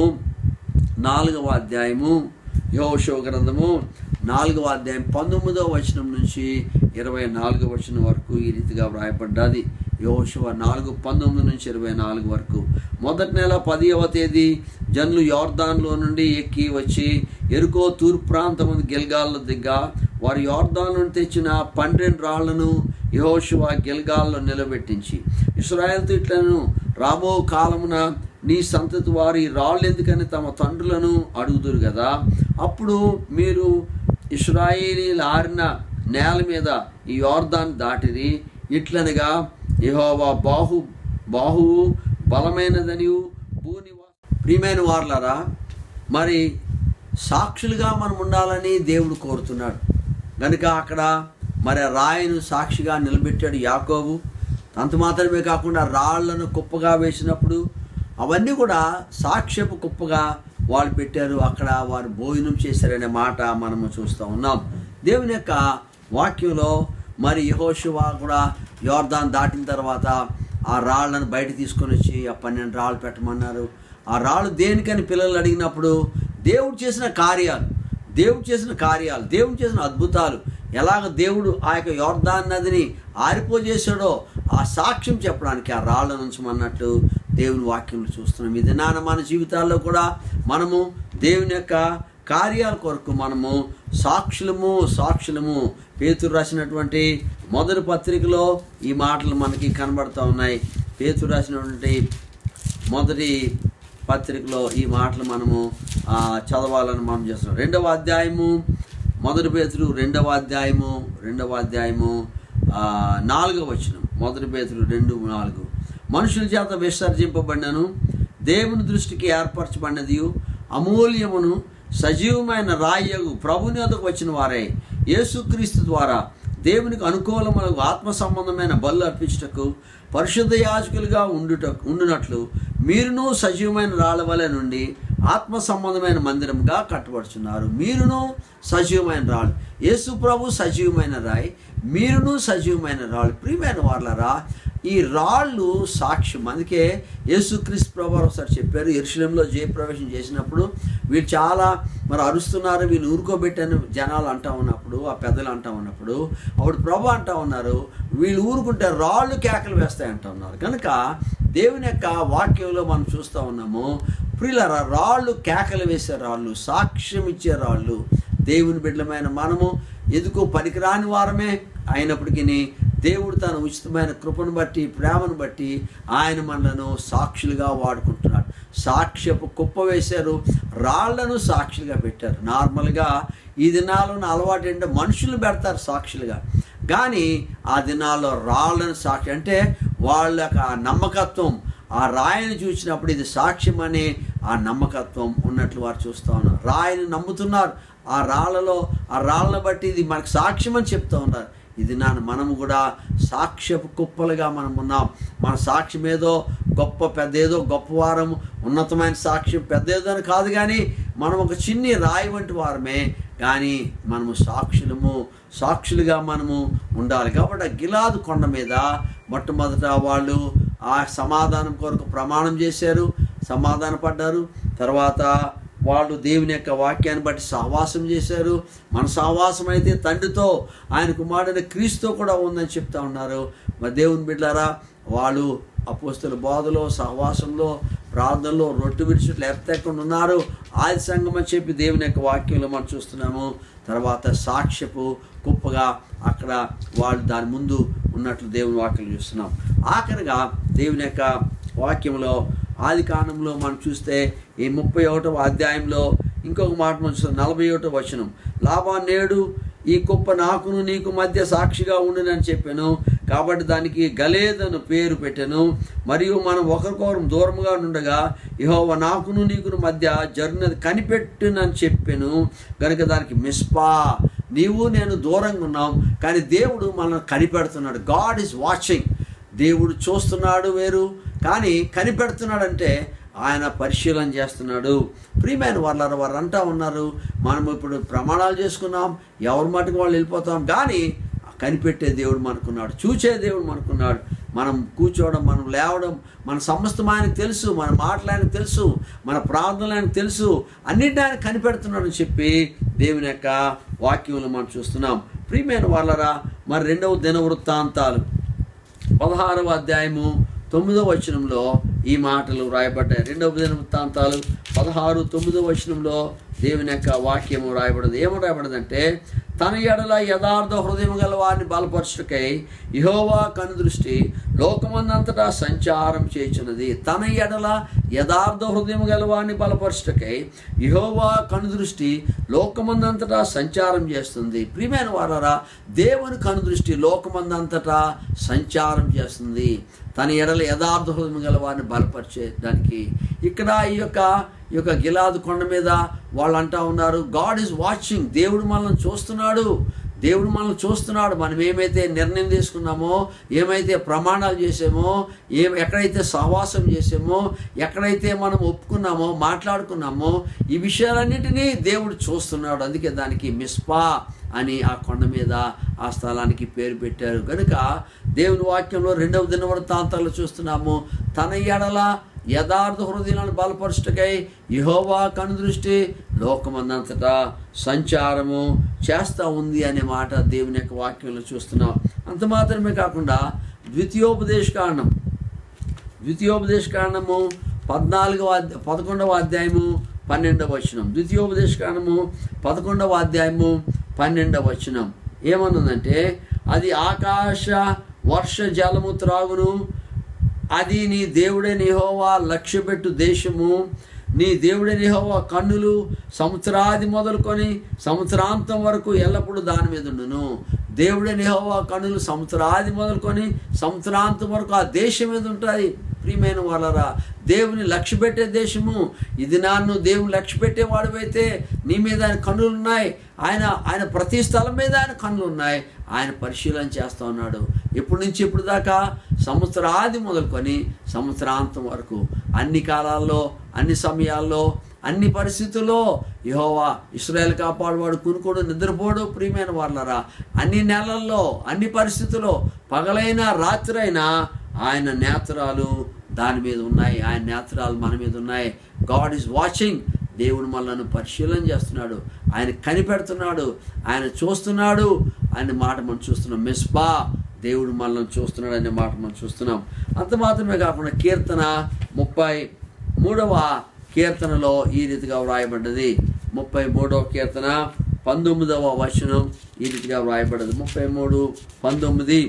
నాలుగవ అధ్యాయము, యెహోషువ గ్రంథము నాలుగవ అధ్యాయం పంతొమ్మిదవ వచనం నుంచి ఇరవై నాలుగవ వచనం వరకు ఈ రీతిగా వ్రాయబడ్డది. యెహోషువ నాలుగు పంతొమ్మిది నుంచి ఇరవై నాలుగు వరకు. మొదటి నెల పదివ తేదీ జనులు యోర్దాన్లో నుండి ఎక్కి వచ్చి ఎరుకో తూర్పు ప్రాంతం గిల్గాల్లో దిగ్గా వారు యోర్దాన్ నుండి తెచ్చిన పన్నెండు రాళ్లను యెహోషువ గిల్గాల్లో నిలబెట్టించి ఇశ్రాయేలు ఇట్లను, రాబో కాలమున నీ సంతతి వారి రాళ్ళు ఎందుకని తమ తండ్రులను అడుగుదురు కదా, అప్పుడు మీరు ఇశ్రాయేలీయుల ఆరిన నేల మీద ఈ యోర్దాన్ దాటిరి. ఇట్లనగా యెహోవా బాహు బాహువు బలమైనదని భూనివా. ప్రియమైన వారలారా, మరి సాక్షులుగా మనం ఉండాలని దేవుడు కోరుతున్నాడు. కనుక అక్కడ మరి రాయిను సాక్షిగా నిలబెట్టాడు యాకోబు. అంత మాత్రమే కాకుండా రాళ్లను కుప్పగా వేసినప్పుడు అవన్నీ కూడా సాక్ష్యపు కుప్పగా వాళ్ళు పెట్టారు. అక్కడ వారు భోజనం చేశారనే మాట మనము చూస్తూ ఉన్నాం. దేవుని యొక్క వాక్యంలో మరి యెహోషువ కూడా యోర్దాన్ దాటిన తర్వాత ఆ రాళ్లను బయట తీసుకొని వచ్చి ఆ పన్నెండు రాళ్ళు పెట్టమన్నారు. ఆ రాళ్ళు దేనికని పిల్లలు అడిగినప్పుడు దేవుడు చేసిన కార్యాలు, దేవుడు చేసిన కార్యాలు, దేవుడు చేసిన అద్భుతాలు, ఎలాగ దేవుడు ఆ యొక్క యోర్దాన్ నదిని ఆరిపోజేశాడో ఆ సాక్ష్యం చెప్పడానికి ఆ రాళ్ళ నుంచమన్నట్టు దేవుని వాక్యంలో చూస్తున్నాం. ఇది నాన్న మన జీవితాల్లో కూడా మనము దేవుని యొక్క కార్యాల కొరకు మనము సాక్షులము సాక్షులము పేతురు రాసినటువంటి మొదటి పత్రికలో ఈ మాటలు మనకి కనబడుతూ ఉన్నాయి. పేతురు రాసినటువంటి మొదటి పత్రికలో ఈ మాటలు మనము చదవాలని మనం చేస్తున్నాం. రెండవ అధ్యాయము మొదటి పేతురు రెండవ అధ్యాయము రెండవ అధ్యాయము నాలుగవ వచనం. మొదటి పేతురు రెండు నాలుగు. మనుషుల చేత విసర్జింపబడినను దేవుని దృష్టికి ఏర్పరచబడినది అమూల్యమును సజీవమైన రాయగు ప్రభుని వద్దకు వచ్చిన వారే యేసుక్రీస్తు ద్వారా దేవునికి అనుకూలమైన ఆత్మ సంబంధమైన బలు అర్పించుటకు పరిశుద్ధ యాజకులుగా ఉండుట ఉండునట్లు మీరును సజీవమైన రాళ్ళ వలె నుండి ఆత్మ సంబంధమైన మందిరంగా కట్టబడుచున్నారు. మీరును సజీవమైన రాళ్ళు. యేసు ప్రభు సజీవమైన రాయి, మీరును సజీవమైన రాళ్ళు. ప్రియమైన వాళ్ళరా, ఈ రాళ్ళు సాక్ష్యం. అందుకే యేసుక్రీస్తు ప్రభు ఒకసారి చెప్పారు, యెరూషలేములో జయప్రవేశం చేసినప్పుడు వీళ్ళు చాలా మరి అరుస్తున్నారు, వీళ్ళు ఊరుకోబెట్టాను జనాలు అంటా ఉన్నప్పుడు, ఆ పెద్దలు అంటా ఉన్నప్పుడు అప్పుడు ప్రభు అంటా ఉన్నారు, వీళ్ళు ఊరుకుంటే రాళ్ళు కేకలు వేస్తాయి అంటా ఉన్నారు. కనుక దేవుని యొక్క వాక్యంలో మనం చూస్తూ ఉన్నాము, ప్రియులారా, రాళ్ళు కేకలు వేసే రాళ్ళు, సాక్ష్యం ఇచ్చే రాళ్ళు. దేవుని బిడ్డలమైన మనము ఎందుకు పనికిరాని వారమే అయినప్పటికీ దేవుడు తన ఉచితమైన కృపను బట్టి, ప్రేమను బట్టి ఆయన మనలను సాక్షులుగా వాడుకుంటున్నాడు. సాక్ష్యపు కుప్ప వేశారు, రాళ్లను సాక్షులుగా పెట్టారు. నార్మల్గా ఈ దినాల్లో అలవాటు ఏంటంటే మనుషులు పెడతారు సాక్షులుగా, కానీ ఆ దినాల్లో రాళ్లను సాక్షి అంటే వాళ్ళ యొక్క నమ్మకత్వం, ఆ రాయిని చూసినప్పుడు ఇది సాక్ష్యం అనే ఆ నమ్మకత్వం ఉన్నట్లు వారు చూస్తూ ఉన్నారు. రాయిని నమ్ముతున్నారు, ఆ రాళ్లలో ఆ రాళ్ళను బట్టి ఇది మనకు సాక్ష్యం అని చెప్తూ ఉన్నారు. ఇది నాన్న మనము కూడా సాక్ష్యపు కుప్పలుగా మనం ఉన్నాం. మన సాక్ష్యం ఏదో గొప్ప పెద్ద ఏదో గొప్పవారము, ఉన్నతమైన సాక్ష్యం పెద్ద ఏదో అని కాదు, కానీ మనం ఒక చిన్ని రాయి వంటి వారమే, కానీ మనము సాక్షులము సాక్షులుగా మనము ఉండాలి. కాబట్టి ఆ గిలాదు కొండ మీద మొట్టమొదట వాళ్ళు ఆ సమాధానం కొరకు ప్రమాణం చేశారు, సమాధాన పడ్డారు. తర్వాత వాళ్ళు దేవుని యొక్క వాక్యాన్ని బట్టి సహవాసం చేశారు. మన సహవాసం అయితే తండ్రితో, ఆయన కుమారుడైన క్రీస్తుతో కూడా ఉందని చెప్తా ఉన్నారు. మరి దేవుని బిడ్డలారా, వాళ్ళు అపోస్తల బోధలో, సహవాసంలో, ప్రార్థనలో, రొట్టె విడిచిట్లు ఎత్తకుండా ఉన్నారు. ఆది సంఘం అని చెప్పి దేవుని యొక్క వాక్యంలో మనం చూస్తున్నాము. తర్వాత సాక్ష్యపు కుప్పగా అక్కడ వాళ్ళు దాని ముందు ఉన్నట్లు దేవుని వాక్యం చూస్తున్నాం. ఆఖరిగా దేవుని యొక్క వాక్యంలో ఆది కాండంలో మనం చూస్తే ఈ ముప్పై ఒకటవ అధ్యాయంలో ఇంకొక మాట మనం చూస్తాం. నలభై ఒకటవ వచనం. లాబాను నేడు ఈ కుప్ప నాకును నీకు మధ్య సాక్షిగా ఉండునని చెప్పాను, కాబట్టి దానికి గలేదను పేరు పెట్టాను. మరియు మనం ఒకరికొకరు దూరంగా ఉండగా యెహోవా నాకును నీకును మధ్య జరిగినది కనిపెట్టునని చెప్పాను, కనుక దానికి మిస్పా. నీవు నేను దూరంగా ఉన్నాం, కానీ దేవుడు మనల్ని కనిపెడుతున్నాడు. God is watching. దేవుడు చూస్తున్నాడు వేరు, కానీ కనిపెడుతున్నాడంటే ఆయన పరిశీలన చేస్తున్నాడు. ప్రియమైన వాళ్ళ వారు అంటా ఉన్నారు, మనం ఇప్పుడు ప్రమాణాలు చేసుకున్నాం, ఎవరి మటుకు వాళ్ళు వెళ్ళిపోతాం, కానీ కనిపెట్టే దేవుడు మనకున్నాడు, చూచే దేవుడు మనకున్నాడు. మనం కూర్చోవడం, మనం లేవడం, మన సమస్తం ఆయనకు తెలుసు, మన మాటలు ఆయనకు తెలుసు, మన ప్రార్థనలు ఆయనకు తెలుసు, అన్నింటినీ ఆయన కనిపెడుతున్నాడని చెప్పి దేవుని యొక్క వాక్యంలో మనం చూస్తున్నాం. ప్రియమైన వాళ్ళరా, మరి రెండవ దిన వృత్తాంతాలు పదహారవ అధ్యాయము తొమ్మిదవ వచనంలో ఈ మాటలు రాయబడ్డాయి. రెండవ దిన వృత్తాంతాలు పదహారు తొమ్మిదవ వచనంలో దేవుని యొక్క వాక్యము రాయబడింది. ఏమో రాయబడిందంటే, తన ఎడల యథార్థ హృదయం గల వారిని బలపరచుటకై యెహోవా కనుదృష్టి లోకమందంతటా సంచారం చేయుచున్నది. తన ఎడల యథార్థ హృదయం గల వారిని బలపరచుటకై యెహోవా కనుదృష్టి లోకమందంతటా సంచారం చేస్తుంది. ప్రియమైన వారరా, దేవుని కనుదృష్టి లోకమందంతటా సంచారం చేస్తుంది. తన ఎడల యథార్థ హృదయం గల వారిని బలపరిచేదానికి ఇక్కడ ఈ యొక్క ఈ యొక్క గిలాదు కొండ మీద వాళ్ళు అంటా ఉన్నారు, గాడ్ ఈజ్ వాచింగ్. దేవుడు మనల్ని చూస్తున్నాడు, దేవుడు మనల్ని చూస్తున్నాడు. మనం ఏమైతే నిర్ణయం తీసుకున్నామో, ఏమైతే ప్రమాణాలు చేసామో, ఏ ఎక్కడైతే సహవాసం చేసామో, ఎక్కడైతే మనం ఒప్పుకున్నామో, మాట్లాడుకున్నామో, ఈ విషయాలన్నింటినీ దేవుడు చూస్తున్నాడు. అందుకే దానికి మిస్పా అని ఆ కొండ మీద ఆ స్థలానికి పేరు పెట్టారు. కనుక దేవుని వాక్యంలో రెండవ దిన వృత్తాంతాలు చూస్తున్నాము, తన ఎడల యథార్థ హృదయాలను బలపరచుటకై యెహోవా కనుదృష్టి లోకమందంతటా సంచారము చేస్తూ ఉంది అనే మాట దేవుని యొక్క వాక్యంలో చూస్తున్నాం. అంత మాత్రమే కాకుండా ద్వితీయోపదేశ కాండం ద్వితీయోపదేశ కాండము పద్నాలుగవ అధ్యాయ పదకొండవ అధ్యాయము పన్నెండవ వచనం. ద్వితీయోపదేశ కాండము పదకొండవ అధ్యాయము పన్నెండవ వచనం ఏమన్నదంటే, అది ఆకాశ వర్ష జలము త్రాగును, అది నీ దేవుడైన యెహోవా లక్ష్యపెట్టు దేశము. నీ దేవుడైన యెహోవా కన్నులు సంవత్సరాది మొదలుకొని సంవత్సరాంతం వరకు ఎల్లప్పుడూ దాని మీద ఉండును. దేవుడైన యెహోవా కన్నులు సంవత్సరాది మొదలుకొని సంవత్సరాంతం వరకు ఆ దేశం మీద ఉంటాయి. ప్రియమైన వాళ్ళరా, దేవుని లక్ష్య పెట్టే దేశము ఇది. నన్ను దేవుని లక్ష్య పెట్టేవాడువైతే నీ మీద ఆయన కన్నులు ఉన్నాయి. ఆయన ఆయన ప్రతి స్థలం మీద ఆయన కన్నులు ఉన్నాయి. ఆయన పరిశీలన చేస్తూ ఉన్నాడు. ఎప్పటి నుంచి ఎప్పుడు దాకా? సంవత్సరాది మొదలుకొని సంవత్సరాంతం వరకు, అన్ని కాలాల్లో, అన్ని సమయాల్లో, అన్ని పరిస్థితుల్లో యెహోవా ఇశ్రాయేలు కాపాడువాడు, కునుకోడు, నిద్రపోడు. ప్రియమైన వాళ్ళరా, అన్ని నెలల్లో, అన్ని పరిస్థితుల్లో, పగలైనా రాత్రైనా ఆయన నేత్రాలు దాని మీద ఉన్నాయి. ఆయన నేత్రాలు మన మీద ఉన్నాయి. God is watching. దేవుడు మనల్ని పరిశీలన చేస్తున్నాడు. ఆయన కనిపెడుతున్నాడు. ఆయన చూస్తున్నాడు అనే మాట మనం చూస్తున్నాం. మిస్బా, దేవుడు మనల్ని చూస్తున్నాడు అనే మాట మనం చూస్తున్నాం. అంత మాత్రమే కాకుండా కీర్తన ముప్పై మూడవ కీర్తనలో ఈ రీతిగా వ్రాయబడ్డది. ముప్పై మూడవ కీర్తన పంతొమ్మిదవ వచనం ఈ రీతిగా వ్రాయబడ్డది. ముప్పై మూడు పంతొమ్మిది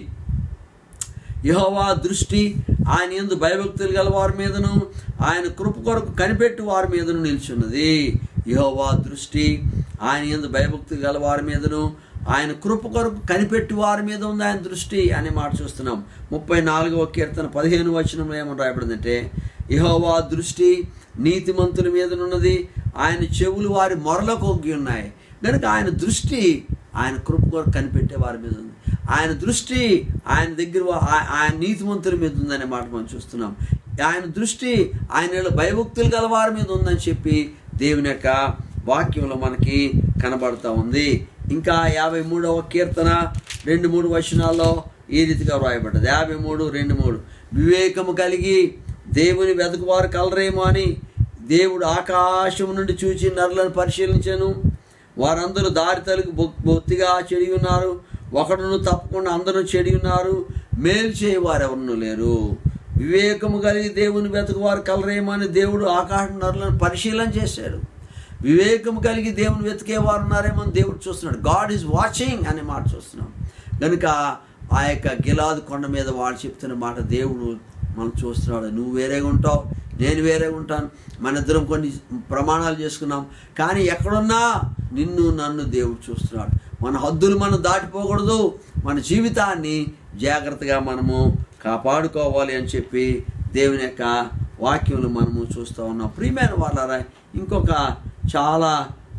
యెహోవా దృష్టి ఆయన యందు భయభక్తులు గల వారి మీదను ఆయన కృప కొరకు కనిపెట్టు వారి మీదను నిల్చున్నది. యెహోవా దృష్టి ఆయన యందు భయభక్తులు గల వారి మీదను ఆయన కృప కొరకు కనిపెట్టు వారి మీద ఉంది ఆయన దృష్టి అనే మాట చూస్తున్నాం. ముప్పై నాలుగవ కీర్తన పదిహేను వచనంలో ఏమని రాయబడిందంటే, యెహోవా దృష్టి నీతిమంతుల మీదనున్నది, ఆయన చెవులు వారి మొరలకు ఒగ్గి ఉన్నాయి. కనుక ఆయన దృష్టి ఆయన కృప కొరకు కనిపెట్టే వారి మీద ఉంది. ఆయన దృష్టి ఆయన దగ్గర ఆయన నీతిమంతుల మీద ఉందనే మాట మనం చూస్తున్నాం. ఆయన దృష్టి ఆయన భయభక్తులు గల వారి మీద ఉందని చెప్పి దేవుని యొక్క వాక్యంలో మనకి కనబడుతూ ఉంది. ఇంకా యాభై మూడవ కీర్తన రెండు మూడు వచనాల్లో ఈ రీతిగా వ్రాయబడ్డది. యాభై మూడు రెండు మూడు వివేకము కలిగి దేవుని వెతుకువారు కలరేమో అని దేవుడు ఆకాశం నుండి చూచి నరులను పరిశీలించాను. వారందరూ దారి తలుగు బొత్తిగా చెడి ఉన్నారు. ఒకడును తప్పకుండా అందరూ చెడి ఉన్నారు. మేలు చేయవారు ఎవరునూ లేరు. వివేకము కలిగి దేవుని వెతుకువారు కలరేమో అని దేవుడు ఆకాశం నరులను పరిశీలన చేశాడు. వివేకము కలిగి దేవుని వెతికేవారు ఉన్నారేమో అని దేవుడు చూస్తున్నాడు. గాడ్ ఈజ్ వాచింగ్ అనే మాట చూస్తున్నాం. కనుక ఆ యొక్క గిలాదు కొండ మీద వాళ్ళు చెప్తున్న మాట దేవుడు మనం చూస్తున్నాడు. నువ్వు వేరేగా ఉంటావు, నేను వేరేగా ఉంటాను. మన ఇద్దరం కొన్ని ప్రమాణాలు చేసుకున్నాం. కానీ ఎక్కడున్నా నిన్ను నన్ను దేవుడు చూస్తున్నాడు. మన హద్దులు మనం దాటిపోకూడదు. మన జీవితాన్ని జాగ్రత్తగా మనము కాపాడుకోవాలి అని చెప్పి దేవుని యొక్క వాక్యంలో మనము చూస్తూ ఉన్నాం. ప్రియమైన వాళ్ళారా, ఇంకొక చాలా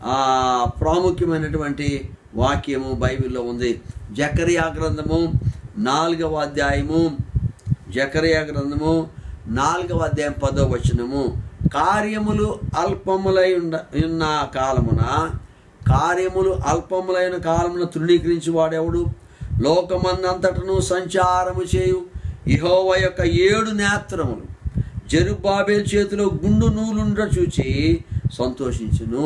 ప్రాముఖ్యమైనటువంటి వాక్యము బైబిల్లో ఉంది. జకరియా గ్రంథము నాలుగవ అధ్యాయము జకరియా గ్రంథము నాలుగవ అధ్యాయం పదో వచనము. కార్యములు అల్పములై ఉండ ఉన్న కాలమున కార్యములు అల్పములైన కాలమున తృణీకరించి వాడెవడు? లోకమందంతటను సంచారము చేయు యెహోవా యొక్క ఏడు నేత్రములు జెరుబ్బాబెలు చేతిలో గుండు నూలుండ చూచి సంతోషించును.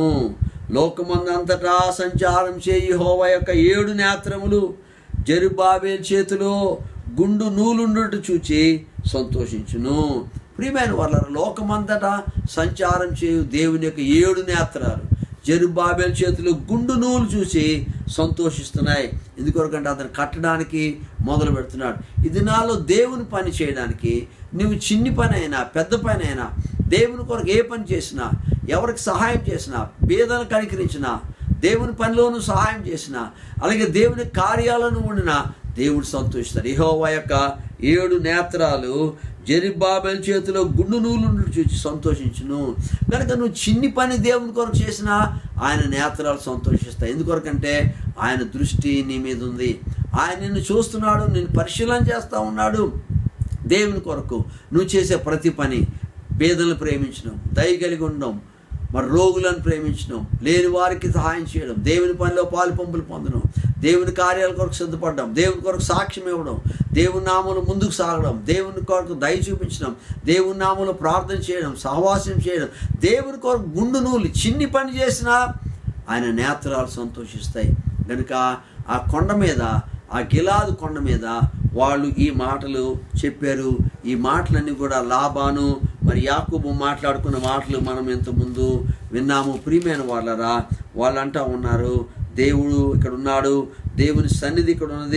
లోకమందంతటా సంచారం చేయి యెహోవా యొక్క ఏడు నేత్రములు జెరుబ్బాబెలు చేతిలో గుండు నూలుండుట చూచి సంతోషించును. ప్రియమైన వాళ్ళ లోకమంతటా సంచారం చేయు దేవుని యొక్క ఏడు నేత్రాలు జెరుబ్బాబెలు చేతిలో గుండు నూలు చూసి సంతోషిస్తున్నాయి. ఎందుకొరకంటే అతను కట్టడానికి మొదలు పెడుతున్నాడు. ఈ దినాల్లో దేవుని పని చేయడానికి నువ్వు చిన్ని పని అయినా పెద్ద పని అయినా దేవుని కొరకు ఏ పని చేసినా, ఎవరికి సహాయం చేసినా, పేదలను కనికరించినా, దేవుని పనిలోనూ సహాయం చేసినా, అలాగే దేవుని కార్యాలను ఉండినా దేవుడు సంతోషిస్తాడు. యెహోవా యొక్క ఏడు నేత్రాలు జెరుబ్బాబెలు చేతిలో గుండు నూలు చూసి సంతోషించును. కనుక నువ్వు చిన్ని పని దేవుని కొరకు చేసినా ఆయన నేత్రాలు సంతోషిస్తాయి. ఎందుకొరకంటే ఆయన దృష్టి నీ మీద ఉంది. ఆయన నిన్ను చూస్తున్నాడు, నిన్ను పరిశీలన చేస్తూ ఉన్నాడు. దేవుని కొరకు నువ్వు చేసే ప్రతి పని, పేదలను ప్రేమించడం, దయ కలిగి ఉండడం, మరి రోగులను ప్రేమించడం, లేని వారికి సహాయం చేయడం, దేవుని పనిలో పాలు పంపులు పొందడం, దేవుని కార్యాల కొరకు సిద్ధపడడం, దేవుని కొరకు సాక్ష్యం ఇవ్వడం, దేవుని నామంలో ముందుకు సాగడం, దేవుని కొరకు దయ చూపించడం, దేవుని నామంలో ప్రార్థన చేయడం, సహవాసం చేయడం, దేవుని కొరకు గుండు నూలు చిన్ని పని చేసినా ఆయన నేత్రాలు సంతోషిస్తాయి. కనుక ఆ కొండ మీద, ఆ గిలాదు కొండ మీద వాళ్ళు ఈ మాటలు చెప్పారు. ఈ మాటలన్నీ కూడా లాబాను మరి యాకోబు మాట్లాడుకున్న మాటలు మనం ఇంతకుముందు విన్నాము. ప్రియమైన వాళ్ళరా, వాళ్ళు అంటూ ఉన్నారు, దేవుడు ఇక్కడ ఉన్నాడు, దేవుని సన్నిధి ఇక్కడ ఉన్నది,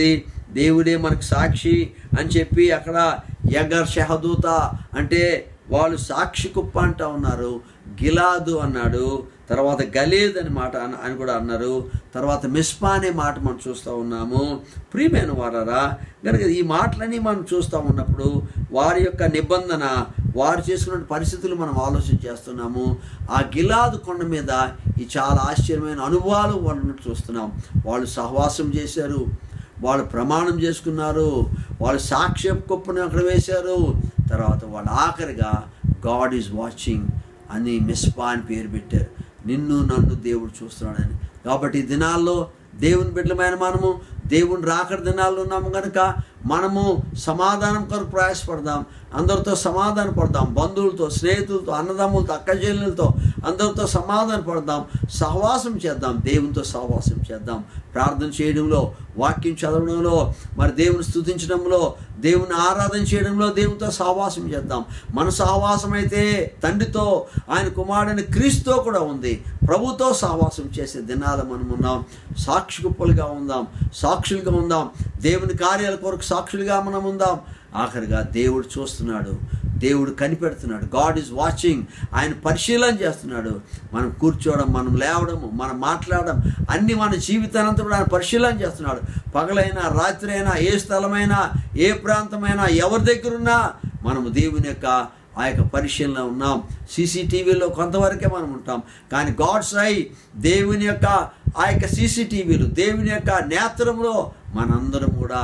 దేవుడే మనకు సాక్షి అని చెప్పి అక్కడ యగర్ షహదూత అంటే వాళ్ళు సాక్షి కుప్ప అంటా ఉన్నారు. గిలాదు అన్నాడు, తర్వాత గలీద్ అని మాట అని కూడా అన్నారు, తర్వాత మిస్పా అనే మాట మనం చూస్తూ ఉన్నాము. ప్రియమైన వారరా, కనుక ఈ మాటలన్నీ మనం చూస్తూ ఉన్నప్పుడు వారి యొక్క నిబంధన, వారు చేసుకున్న పరిస్థితులు మనం ఆలోచన చేస్తున్నాము. ఆ గిలాదు కొండ మీద ఈ చాలా ఆశ్చర్యమైన అనుభవాలు వాళ్ళని చూస్తున్నాం. వాళ్ళు సహవాసం చేశారు, వాళ్ళు ప్రమాణం చేసుకున్నారు, వాళ్ళు సాక్ష్య కుప్పను అక్కడ వేశారు. తర్వాత వాళ్ళు ఆఖరిగా గాడ్ ఈజ్ వాచింగ్ అని మిస్పా అని పేరు పెట్టారు. నిన్ను నన్ను దేవుడు చూస్తున్నాడని. కాబట్టి ఈ దినాల్లో దేవుని బిడ్డలమైన మనము దేవుని రాకడ దినాల్లో ఉన్నాము కనుక మనము సమాధానం కొరకు ప్రయాసపడదాం, అందరితో సమాధాన పడదాం, బంధువులతో, స్నేహితులతో, అన్నదమ్ములతో, అక్కచెల్లెలతో అందరితో సమాధాన పడదాం, సహవాసం చేద్దాం, దేవునితో సహవాసం చేద్దాం. ప్రార్థన చేయడంలో, వాక్యం చదవడంలో, మరి దేవుని స్తుతించడంలో, దేవుని ఆరాధన చేయడంలో దేవునితో సహవాసం చేద్దాం. మన సహవాసం అయితే తండ్రితో, ఆయన కుమారుడైన క్రీస్తుతో కూడా ఉంది. ప్రభుతో సహవాసం చేసే దినాలు మనం ఉన్నాం. సాక్షి కుప్పలుగా ఉందాం, సాక్షులుగా ఉందాం, దేవుని కార్యాల కొరకు సాక్షులుగా మనం ఉందాం. ఆఖరిగా దేవుడు చూస్తున్నాడు, దేవుడు కనిపెడుతున్నాడు. God is watching. ఆయన పరిశీలన చేస్తున్నాడు. మనం కూర్చోవడం, మనం లేవడము, మనం మాట్లాడడం అన్నీ మన జీవితానంతా కూడా ఆయన పరిశీలన చేస్తున్నాడు. పగలైనా రాత్రి అయినా, ఏ స్థలమైనా, ఏ ప్రాంతమైనా, ఎవరి దగ్గర ఉన్నా మనము దేవుని యొక్క ఆ యొక్క పరిశీలన ఉన్నాం. సీసీటీవీలో కొంతవరకే మనం ఉంటాం, కానీ గాడ్స్ ఐ, దేవుని యొక్క ఆ యొక్క సీసీటీవీలు, దేవుని యొక్క నేత్రంలో మనందరం కూడా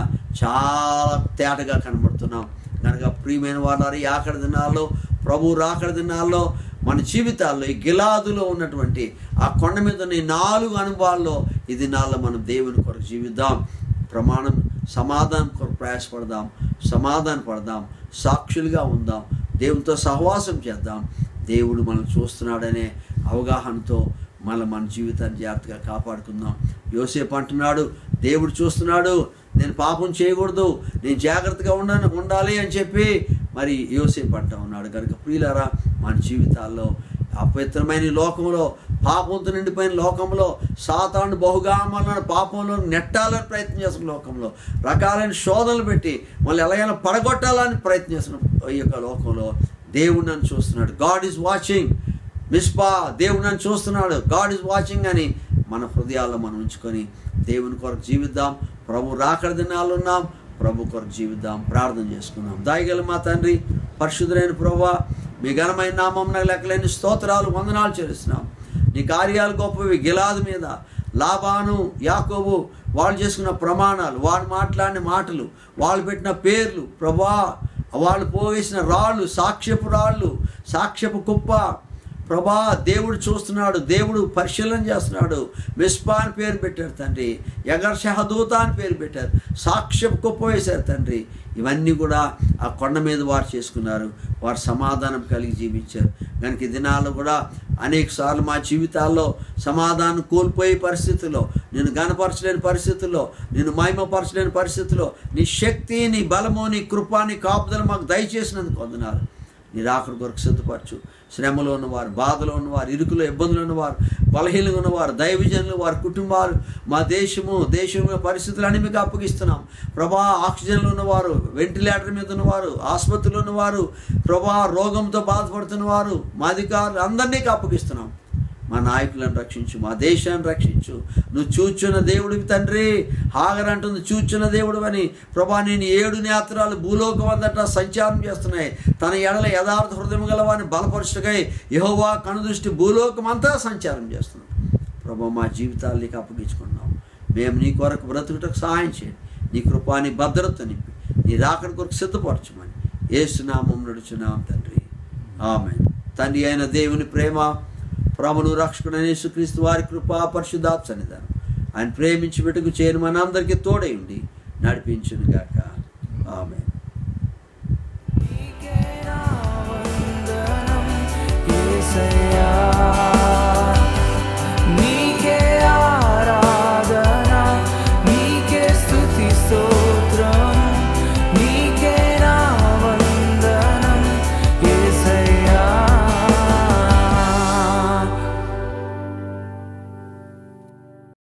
చాలా తేటగా కనబడుతున్నాం. కనుక ప్రియమైన వారు, ఈ ఆఖరి దినాల్లో, ప్రభు రాకడి దినాల్లో మన జీవితాల్లో ఈ గిలాదులో ఉన్నటువంటి ఆ కొండ మీద ఉన్న ఈ నాలుగు అనుభవాల్లో ఈ దినాల్లో మనం దేవుని కొరకు జీవిద్దాం. ప్రమాణం సమాధానం కొరకు ప్రయాసపడదాం, సమాధాన పడదాం, సాక్షులుగా ఉందాం, దేవునితో సహవాసం చేద్దాం. దేవుడు మనం చూస్తున్నాడనే అవగాహనతో మళ్ళీ మన జీవితాన్ని జాగ్రత్తగా కాపాడుకుందాం. యోసేపు అంటున్నాడు, దేవుడు చూస్తున్నాడు, నేను పాపం చేయకూడదు, నేను జాగ్రత్తగా ఉండ ఉండాలి అని చెప్పి మరి యోసేపు అంటూ ఉన్నాడు. కనుక ప్రియులారా, మన జీవితాల్లో అపవిత్రమైన లోకంలో, పాపంతో నిండిపోయిన లోకంలో, సాతాను బహుగా మనల్ని పాపంలో నెట్టాలని ప్రయత్నం చేస్తున్న లోకంలో, రకాలైన శోధనలు పెట్టి మళ్ళీ ఎలాగైనా పడగొట్టాలని ప్రయత్నం చేస్తున్న ఈ యొక్క లోకంలో దేవుడు నన్ను చూస్తున్నాడు. God is watching. మిస్పా, దేవుడు నన్ను చూస్తున్నాడు, గాడ్ ఈజ్ వాచింగ్ అని మన హృదయాల్లో మనం ఉంచుకొని దేవుని కొరకు జీవిద్దాం. ప్రభు రాకడ దినాలు ఉన్నాం, ప్రభు కొరకు జీవిద్దాం. ప్రార్థన చేసుకుందాం. దయగల మా తండ్రి, పరిశుద్ధులైన ప్రభువా, మీ ఘనమైన నామం నాకు లెక్కలేని స్తోత్రాలు, వందనాలు చెల్లిస్తున్నాం. నీ కార్యాలు గొప్పవి. గిలాదు మీద లాబాను, యాకోబు వాళ్ళు చేసుకున్న ప్రమాణాలు, వాళ్ళు మాట్లాడిన మాటలు, వాళ్ళు పెట్టిన పేర్లు, ప్రభువా, వాళ్ళు పోవేసిన రాళ్ళు, సాక్ష్యపు రాళ్ళు, సాక్ష్యపు కుప్ప, ప్రభా, దేవుడు చూస్తున్నాడు, దేవుడు పరిశీలన చేస్తున్నాడు. మిస్పా అని పేరు పెట్టారు తండ్రి, యగర్ షహదూత అని పేరు పెట్టారు, సాక్ష్యపు కుప్ప వేశారు తండ్రి. ఇవన్నీ కూడా ఆ కొండ మీద వారు చేసుకున్నారు, వారు సమాధానం కలిగి జీవించారు. కనుక ఈ దినాల్లో కూడా అనేక సార్లు మా జీవితాల్లో సమాధానం కోల్పోయే పరిస్థితుల్లో, నేను గణపరచలేని పరిస్థితుల్లో, నేను మహిమపరచలేని పరిస్థితుల్లో నీ శక్తి, నీ బలము, నీ కృప, నీ కాపుదల మాకు దయచేసినందుకు వందనాలు. నీ రాకడ కొరకు సిద్ధపరచు. శ్రమలో ఉన్నవారు, బాధలో ఉన్నవారు, ఇరుకులో ఇబ్బందులు ఉన్నవారు, బలహీనంగా ఉన్నవారు, దైవజనులు, వారి కుటుంబాలు, మా దేశము దేశంలో పరిస్థితులన్నీ మీకు అప్పగిస్తున్నాం ప్రభా. ఆక్సిజన్లు ఉన్నవారు, వెంటిలేటర్ మీద ఉన్నవారు, ఆసుపత్రిలో ఉన్నవారు, ప్రభా, రోగంతో బాధపడుతున్నవారు, మా అధికారులు అందరినీ అప్పగిస్తున్నాం. మా నాయకులను రక్షించు, మా దేశాన్ని రక్షించు. నువ్వు చూచున్న దేవుడివి తండ్రి. హాగర్ అంటుంది చూచున్న దేవుడు అని. ప్రభా, నేను ఏడు నేత్రాలు భూలోకం అంతటా సంచారం చేస్తున్నాయి. తన ఎడల యథార్థ హృదయం గలవాన్ని బలపరుచుటకై యెహోవా కనుదృష్టి భూలోకం అంతా సంచారం చేస్తున్నాం. ప్రభా, మా జీవితాలు నీకు అప్పగించుకున్నాం. మేము నీ కొరకు బ్రతుకుటకు సహాయం చేయండి. నీ కృపా, నీ భద్రత నింపి నీ రాకడ కొరకు సిద్ధపరచమని యేసు నామం నడుచున్నాం తండ్రి, ఆమేన్. తండ్రి అయిన దేవుని ప్రేమ, ప్రభును రక్షకుడైన యేసుక్రీస్తు వారి కృపా, పరిశుద్ధాత్మ సన్నిధానం ఆయన ప్రేమించి బిడ్డకు చేరి మనందరికీ తోడై ఉండి నడిపించును గాక, ఆమేన్. నీకే నా వందనం యేసయ్యా.